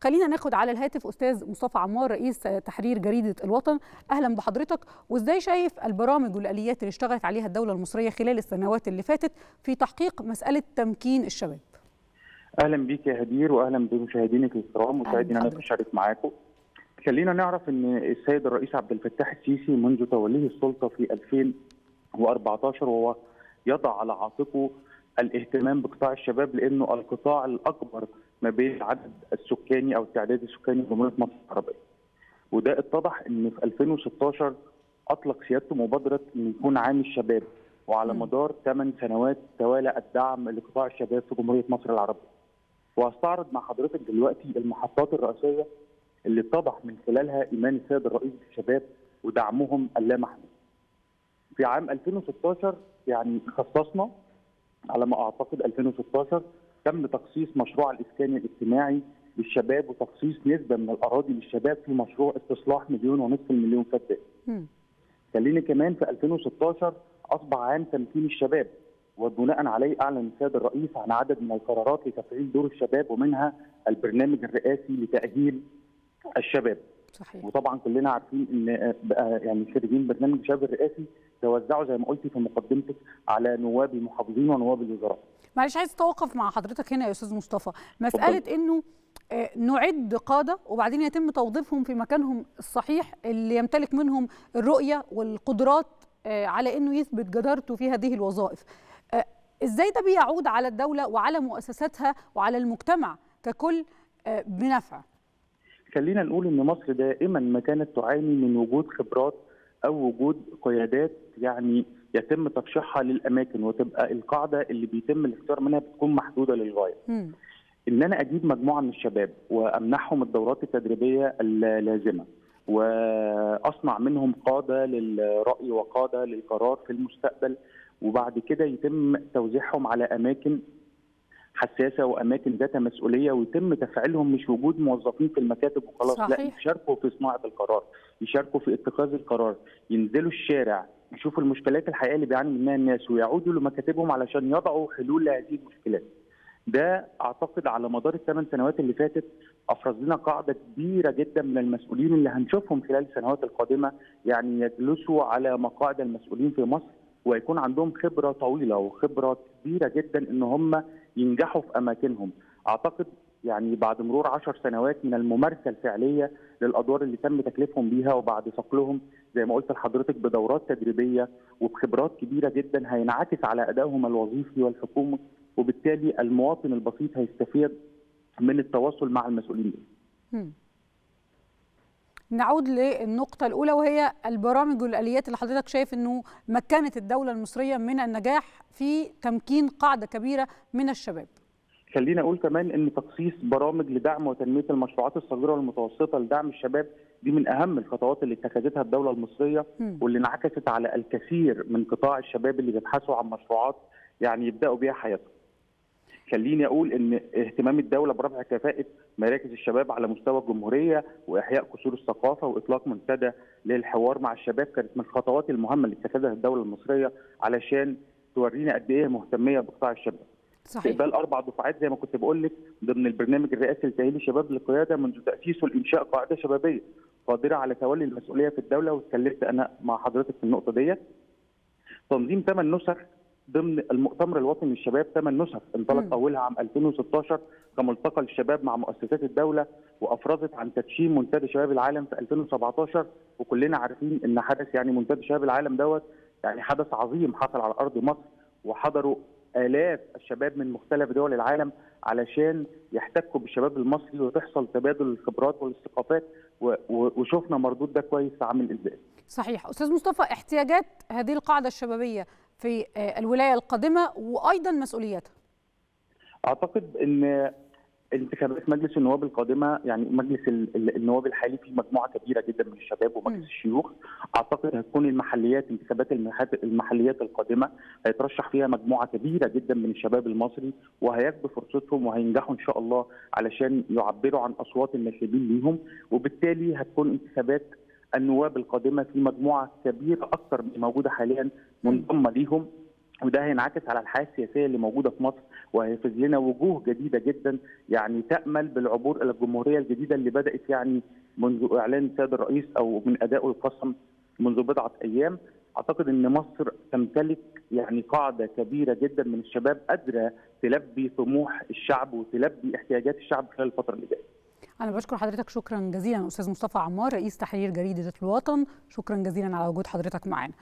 خلينا ناخد على الهاتف أستاذ مصطفى عمار رئيس تحرير جريدة الوطن. أهلا بحضرتك. وإزاي شايف البرامج والآليات اللي اشتغلت عليها الدولة المصرية خلال السنوات اللي فاتت في تحقيق مسألة تمكين الشباب؟ اهلا بيك يا هدير واهلا بمشاهدينك الكرام، وسعيد ان انا بشارك معاكم. خلينا نعرف ان السيد الرئيس عبد الفتاح السيسي منذ توليه السلطه في 2014 وهو يضع على عاتقه الاهتمام بقطاع الشباب، لانه القطاع الاكبر ما بين العدد السكاني او التعداد السكاني في جمهوريه مصر العربيه. وده اتضح ان في 2016 اطلق سيادته مبادره ان يكون عام الشباب، وعلى مدار 8 سنوات توالى الدعم لقطاع الشباب في جمهوريه مصر العربيه. وهستعرض مع حضرتك دلوقتي المحطات الرئيسيه اللي اتضح من خلالها ايمان السيد الرئيس بالشباب ودعمهم اللامحدود. في عام 2016 يعني خصصنا على ما اعتقد 2016 تم تخصيص مشروع الاسكان الاجتماعي للشباب وتخصيص نسبه من الاراضي للشباب في مشروع استصلاح 1.5 مليون فدان. خليني كمان في 2016 اصبح عام تمكين الشباب، وبناء عليه اعلن السيد الرئيس عن عدد من القرارات لتفعيل دور الشباب، ومنها البرنامج الرئاسي لتاهيل الشباب. صحيح. وطبعا كلنا عارفين ان يعني خريجين برنامج الشباب الرئاسي توزعوا زي ما قلتي في مقدمتك على نواب المحافظين ونواب الوزراء. معلش عايز اتوقف مع حضرتك هنا يا استاذ مصطفى، مساله انه نعد قاده وبعدين يتم توظيفهم في مكانهم الصحيح اللي يمتلك منهم الرؤيه والقدرات على انه يثبت جدارته في هذه الوظائف. ازاي ده بيعود على الدوله وعلى مؤسساتها وعلى المجتمع ككل بنفع؟ خلينا نقول ان مصر دائما ما كانت تعاني من وجود خبرات او وجود قيادات يعني يتم ترشيحها للاماكن، وتبقى القاعده اللي بيتم الاختيار منها بتكون محدوده للغايه. ان انا اجيب مجموعه من الشباب وامنحهم الدورات التدريبيه اللازمه واصنع منهم قاده للراي وقاده للقرار في المستقبل، وبعد كده يتم توزيعهم على اماكن حساسه واماكن ذات مسؤوليه، ويتم تفعيلهم مش وجود موظفين في المكاتب وخلاص. صحيح. لا، يشاركوا في صناعه القرار، يشاركوا في اتخاذ القرار، ينزلوا الشارع يشوفوا المشكلات الحقيقيه اللي بيعاني منها الناس ويعودوا لمكاتبهم علشان يضعوا حلول لهذه المشكلات. ده اعتقد على مدار ال8 سنوات اللي فاتت افرز لنا قاعده كبيره جدا من المسؤولين اللي هنشوفهم خلال السنوات القادمه، يعني يجلسوا على مقاعد المسؤولين في مصر ويكون عندهم خبره طويله وخبره كبيره جدا ان هم ينجحوا في اماكنهم. اعتقد يعني بعد مرور 10 سنوات من الممارسه الفعليه للادوار اللي تم تكليفهم بيها، وبعد صقلهم زي ما قلت لحضرتك بدورات تدريبيه وبخبرات كبيره جدا، هينعكس على ادائهم الوظيفي والحكومي، وبالتالي المواطن البسيط هيستفيد من التواصل مع المسؤولين. نعود للنقطة الأولى وهي البرامج والآليات اللي حضرتك شايف أنه مكنت الدولة المصرية من النجاح في تمكين قاعدة كبيرة من الشباب. خلينا أقول كمان أن تخصيص برامج لدعم وتنمية المشروعات الصغيرة والمتوسطة لدعم الشباب دي من أهم الخطوات اللي اتخذتها الدولة المصرية، واللي انعكست على الكثير من قطاع الشباب اللي بيبحثوا عن مشروعات يعني يبدأوا بيها حياتهم. خليني اقول ان اهتمام الدوله برفع كفاءه مراكز الشباب على مستوى الجمهوريه واحياء قصور الثقافه واطلاق منتدى للحوار مع الشباب كانت من الخطوات المهمه اللي اتخذها الدوله المصريه علشان تورينا قد ايه مهتميه بقطاع الشباب. صحيح. استقبال 4 دفعات زي ما كنت بقول لك ضمن البرنامج الرئاسي لتاهيل الشباب للقياده منذ تاسيسه لانشاء قاعده شبابيه قادره على تولي المسؤوليه في الدوله، واتكلمت انا مع حضرتك في النقطه ديت. تنظيم 8 نسخ ضمن المؤتمر الوطني للشباب، 8 نسخ انطلق اولها عام 2016 كملتقى للشباب مع مؤسسات الدوله، وافرزت عن تدشين منتدى شباب العالم في 2017. وكلنا عارفين ان حدث يعني منتدى شباب العالم دوت يعني حدث عظيم حصل على ارض مصر، وحضروا آلاف الشباب من مختلف دول العالم علشان يحتكوا بالشباب المصري وتحصل تبادل الخبرات والثقافات، وشفنا مردود ده كويس عامل ازاي. صحيح. استاذ مصطفى، احتياجات هذه القاعده الشبابيه في الولايه القادمه وايضا مسؤولياتها. اعتقد ان انتخابات مجلس النواب القادمه، يعني مجلس النواب الحالي فيه مجموعه كبيره جدا من الشباب ومجلس الشيوخ، اعتقد هتكون انتخابات المحليات القادمه هيترشح فيها مجموعه كبيره جدا من الشباب المصري، وهياخدوا فرصتهم وهينجحوا ان شاء الله علشان يعبروا عن اصوات الناخبين ليهم، وبالتالي هتكون انتخابات النواب القادمه في مجموعه كبيره اكثر من موجوده حاليا منضمه ليهم، وده هينعكس على الحياه السياسيه اللي موجوده في مصر، وهيفرز لنا وجوه جديده جدا يعني تامل بالعبور الى الجمهوريه الجديده اللي بدات يعني منذ اعلان السيد الرئيس او من ادائه القسم منذ بضعه ايام. اعتقد ان مصر تمتلك يعني قاعده كبيره جدا من الشباب قادره تلبي طموح الشعب وتلبي احتياجات الشعب خلال الفتره اللي جايه. أنا بشكر حضرتك شكرا جزيلا أستاذ مصطفى عمار رئيس تحرير جريدة الوطن، شكرا جزيلا على وجود حضرتك معنا.